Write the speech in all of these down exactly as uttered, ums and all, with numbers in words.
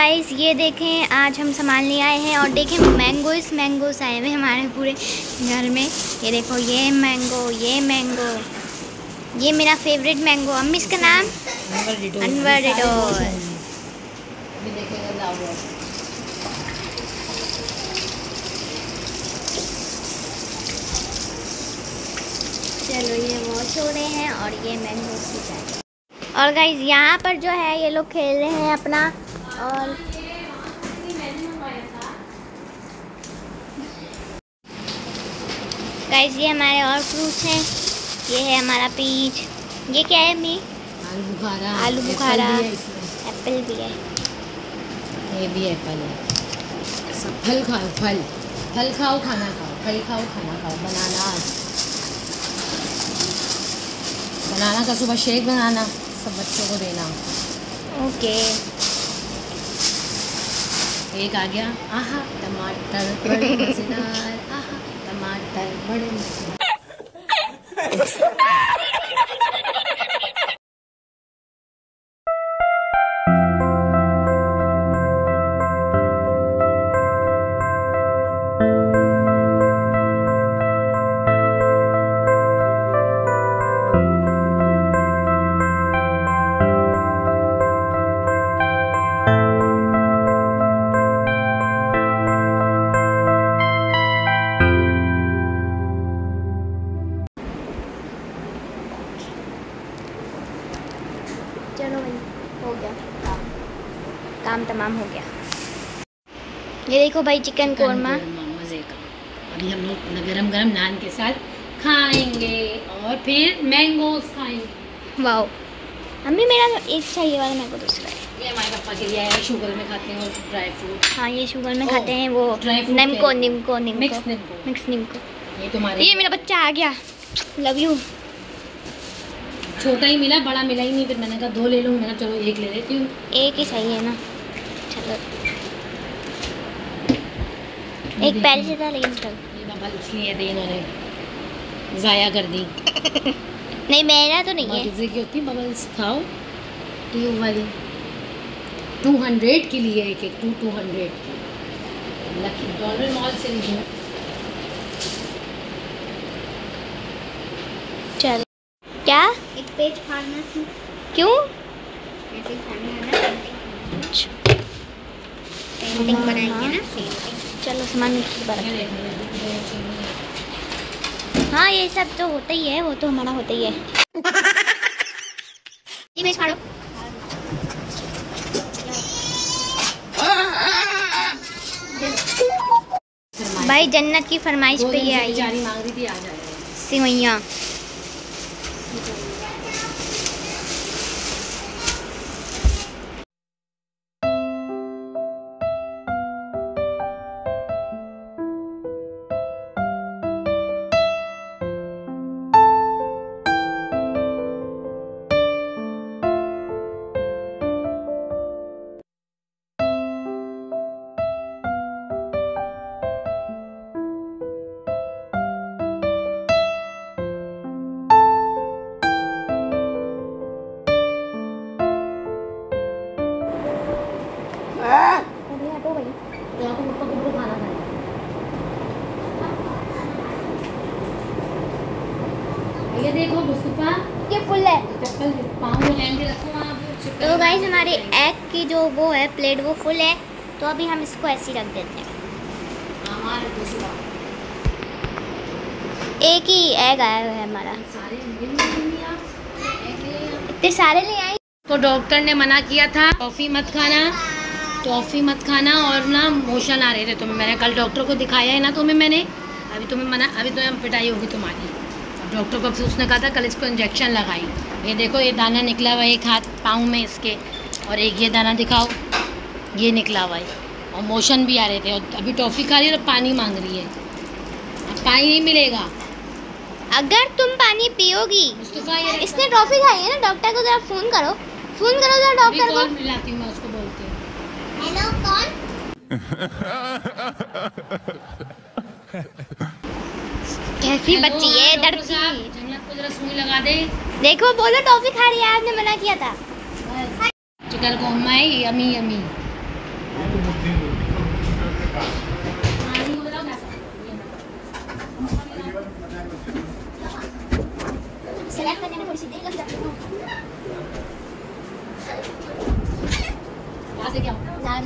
Guys ये देखें, आज हम सामान ले आए हैं और देखें मैंगोस मैंगोस आए हुए हमारे पूरे घर में। ये देखो, ये मैंगो, ये मैंगो, ये मेरा फेवरेट मैंगो। अम्मी इसका नाम अनवर्डिडोर। चलो ये वॉश हो रहे हैं और ये मैंगो की चाय। और गाइस यहाँ पर जो है ये लोग खेल रहे हैं अपना। और गाइस ये हमारे और फ्रूट्स हैं। ये है हमारा पीच। ये क्या है अम्मी? आलू बुखारा। आलू बुखारा, एप्पल भी है। ये भी एप्पल है। सब फल खाओ, फल फल खाओ, खाना खाओ, फल खाओ, खाना खाओ। बनाना बनाना का सुबह शेक बनाना, सब बच्चों को देना। ओके। एक आ गया, आहा टमाटर बड़े मजेदार, आहा टमाटर बड़े मजेदार। चलो भाई, हो गया काम, काम तमाम हो गया। ये देखो भाई, चिकन कोरमा मज़े का। अभी हम लोग गरम गरम नान के साथ खाएंगे और फिर मैंगोस खाएंगे। वाओ। अम्मी मेरा तो एक चाहिए वाला, मेरे को दूसरा है। ये हमारे पापा के लिए है, शुगर में खाते हैं और ड्राई फ्रूट। हाँ ये शुगर में खाते हैं, वो निम्को निम्को निम्को मिक्स निम्को मिक्स निम्को। ये तुम्हारे, ये मेरा बच्चा आ गया। Love you. छोटा ही मिला, बड़ा मिला ही नहीं। फिर मैंने कहा दो ले लूँ, मैंने चलो एक ले लेती हूँ। एक ही सही है ना। चलो एक पहले से था, लेकिन चल ये बाबा इसलिए दे इन्होंने ज़ाया कर दी। नहीं मेरा तो नहीं है। मज़े की होती बबल्स, खाओ। ट्यूब वाली टू हंड्रेड की लिए एक एक टू टू हंड्रेड की। लकी डॉलर मॉल से ली। चल क्या एक पेज फाड़ना थी। क्यों? पेंटिंग फाड़ना है ना, पेंटिंग बनाएंगे ना। चलो सामान नीचे पर। हाँ ये सब तो होता ही है, वो तो हमारा होता ही है। ये पेज फाड़ो। भाई जन्नत की फरमाइश पे ये आई है मांग रही थी, आ जाए सिवैयाँ। खाना खाए। ये देखो मुस्तफा, ये फुल है। चप्पल पाँव में लेंगे, रखो वहाँ पे। तो गाइस हमारे एग की जो वो है प्लेट, वो फुल है। तो अभी हम इसको ऐसे ही रख देते हैं। हमारे दूसरा एक ही एग आया हुआ है हमारा। सारे इतने सारे ले आई। तो डॉक्टर ने मना किया था टॉफ़ी मत खाना, टॉफ़ी मत खाना, और ना मोशन आ रहे थे तुम्हें। मैंने कल डॉक्टर को दिखाया है ना तुम्हें मैंने। अभी तुम्हें मना, अभी तुम्हें पिटाई होगी तुम्हारी। डॉक्टर को फिर उसने कहा था कल इसको इंजेक्शन लगाई। ये देखो ये दाना निकला हुआ है एक हाथ पाँव में इसके, और एक ये दाना दिखाओ, ये निकला हुआ है। और मोशन भी आ रहे थे। और अभी टॉफ़ी खा रही है और पानी मांग रही है। अब पानी नहीं मिलेगा अगर तुम पानी पियोगी। मुस्तफा ये इसने ट्रॉफी खाई है ना। डॉक्टर को जरा फोन करो, फोन करो जरा डॉक्टर को। मिलाती हूँ मैं उसको, बोलती हूँ। हेलो कौन? कैसी बच्ची है, डरती। जन्नत को जरा सुई लगा दे। देखो बोलो टॉफी खा रही है, आपने मना किया था। चिकन कोरमा है, यमी यमी। सेलेक्ट करने में थोड़ी सी देर लग जाती है। यहाँ से क्या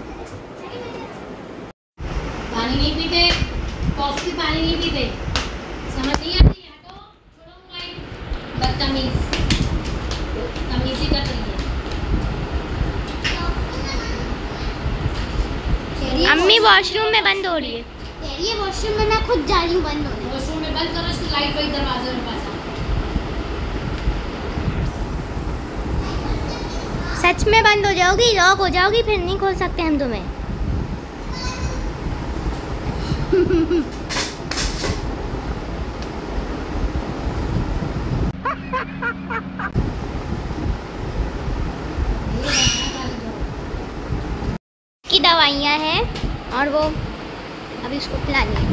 पानी नहीं पीते, कॉफी पानी नहीं पीते, समझ नहीं आती है? हटो, छोड़ो मोबाइल, बदतमीज, तमीज़ी कर रही है। अम्मी वॉशरूम में बंद हो रही है। ये वॉशरूम में मैं खुद जा रही हूँ बंद होने। वॉशरूम में बंद करो, इसकी लाइट वही दरवाजे में पास। सच में बंद हो जाओगी, लॉक हो जाओगी, फिर नहीं खोल सकते हम तुम्हें। की दवाइयाँ हैं और वो अभी उसको पिलानी है।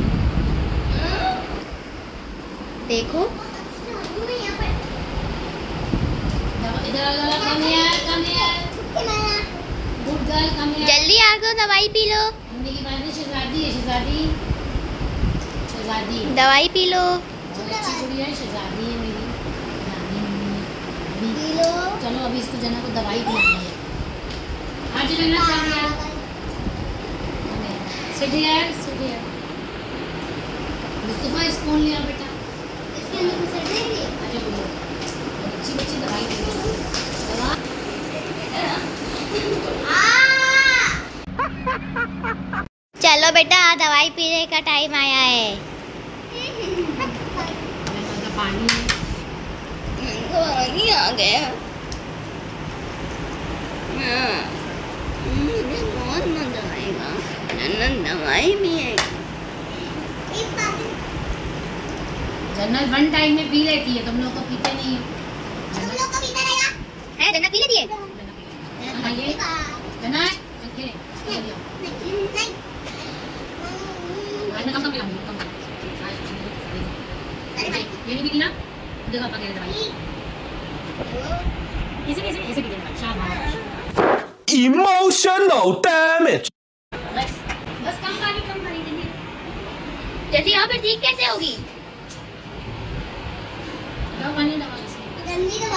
देखो जल्दी आ गो, दवाई पी लो। शहजादी है, शहजादी शहजादी दवाई पी लो। अच्छी कुड़ी है, शहजादी है मेरी रानी। चलो अभी इसको जना को दवाई पिलानी है। आज जना क्या sit here, sit here. Mustafa spoon लिया बेटा, इसके अंदर कुछ है नहीं। अच्छा बोलो, अच्छी बच्ची दवाई दे दवा। चलो बेटा, दवाई पीने का टाइम आया है। पानी पानी आ गया। मुझे बहुत मजा आएगा। दवाई भी है। जन्नत वन टाइम में पी लेती है, तुम लोग को पीते नहीं हो। है जन्नत पी लेती है। जन्नत खेले कम कम पिला, कम कम। ये नहीं पीती ना, देखो पापा के दवाई इसे इसे इसे पी लेना। शाबाश। Emotional damage. बस बस कम पानी, कम पानी देंगे। जैसे यहाँ पे ठीक कैसे होगी? दवा पानी दवा इसमें। गंदी दवा।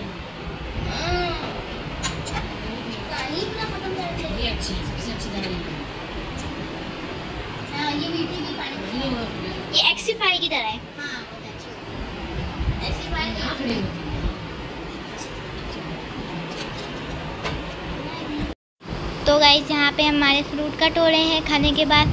पानी पूरा खत्म कर दे। ये अच्छी है, सबसे अच्छी दवाई है। हाँ, ये मीठी भी पानी। ये वो ये एक्सीफाई की तरह है। हाँ, बहुत अच्छी। ऐसी पानी। यहाँ खड़े हो। तो गाइस यहाँ पे हमारे फ्रूट कट हो रहे हैं खाने के बाद।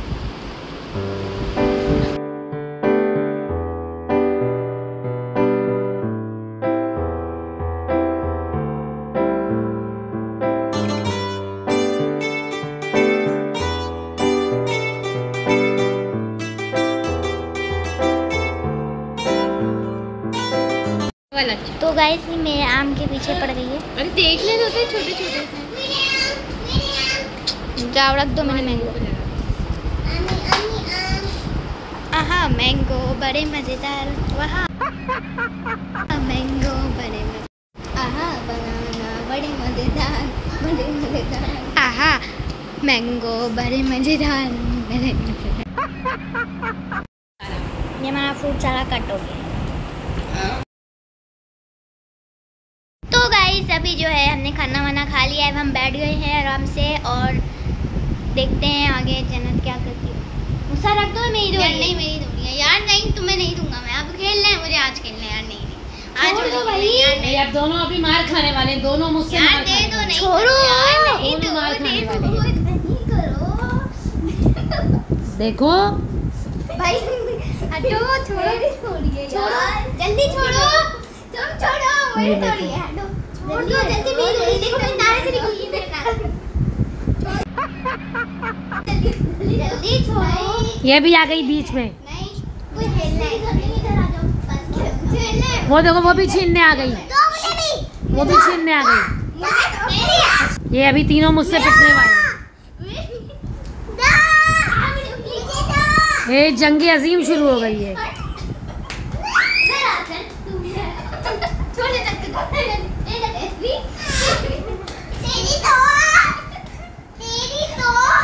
तो गाइस ये मेरे आम के पीछे पड़ गई है। अरे देख ले, तो छोटे छोटे से। जाओ रख दो मैंने मैंगो। आहा मैंगो बड़े मजेदार। वहाँ मैंगो बड़े मजेदार। आहा बनाना बड़े मजेदार, बड़े मजेदार। आहा मैंगो बड़े मजेदार, बड़े मजेदार। ये हमारा फ्रूट सारा कट हो गया। तो गाइस अभी जो है हमने खाना वाना खा लिया है, अब हम बैठ गए हैं आराम से और देखते हैं आगे जन्नत क्या करती है। मुझसे रख दो, मेरी दो। यार नहीं, मेरी दूंगी है यार। नहीं, तुम्हें नहीं दूंगा मैं। अब खेल ले, मुझे आज खेलना है यार। नहीं नहीं, आज छोड़ दो मुझे भाई। नहीं यार। नहीं, अब दोनों अभी मार खाने वाले हैं, दोनों मुझसे यार मार दे खाने दो, वाले नहीं छोड़ो यार, नहीं दोनों दो, मार दे खाने दो, वाले हैं। नहीं करो देखो भाई। हटो, छोड़ो, छोड़िए यार, जल्दी छोड़ो, तुम छोड़ो, मेरी थोड़ी है। हटो, छोड़ दो जल्दी, मेरी थोड़ी। देखो मेरे नारे से निकल गई, मेरे नारे से। जल्दी जल्दी छोड़ो। ये भी आ गई बीच में। नहीं, कोई खेलना है, इधर आ जाओ, बस खेलना है। वो देखो, वो भी छीनने आ गई, दो मुझे भी, वो भी छीनने आ गई। मुझे दो। मेरी ये अभी तीनों मुझसे पिटने वाले हैं। ये जंग अजीम शुरू हो गई है। तेरी तो तेरी तो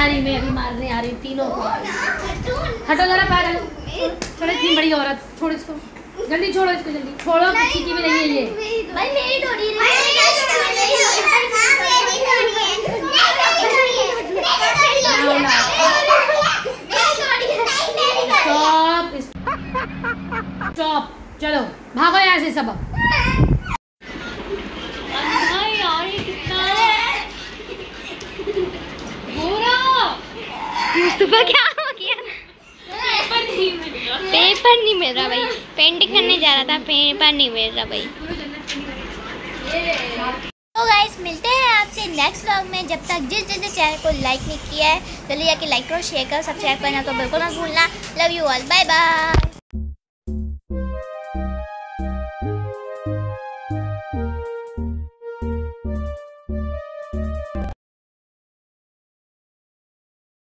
तुम्हारी मैं अभी मारने आ रही हूँ तीनों को। हटो जरा पागल, छोड़ो इतनी बड़ी औरत, छोड़ो इसको जल्दी, छोड़ो इसको जल्दी, छोड़ो किसी की भी नहीं है ये। भाई मेरी डोरी है। स्टॉप स्टॉप, चलो भागो यहाँ से सब। मुस्तफा क्या हो गया? पेपर नहीं मिल रहा भाई, पेंटिंग करने जा रहा था, पेपर नहीं मिल रहा भाई। तो गाइस मिलते हैं आपसे नेक्स्ट व्लॉग में। जब तक जिस जिस चैनल को लाइक नहीं किया है जल्दी जाके लाइक करो, शेयर करो, सब्सक्राइब करना तो बिल्कुल मत भूलना। Love you all, bye bye.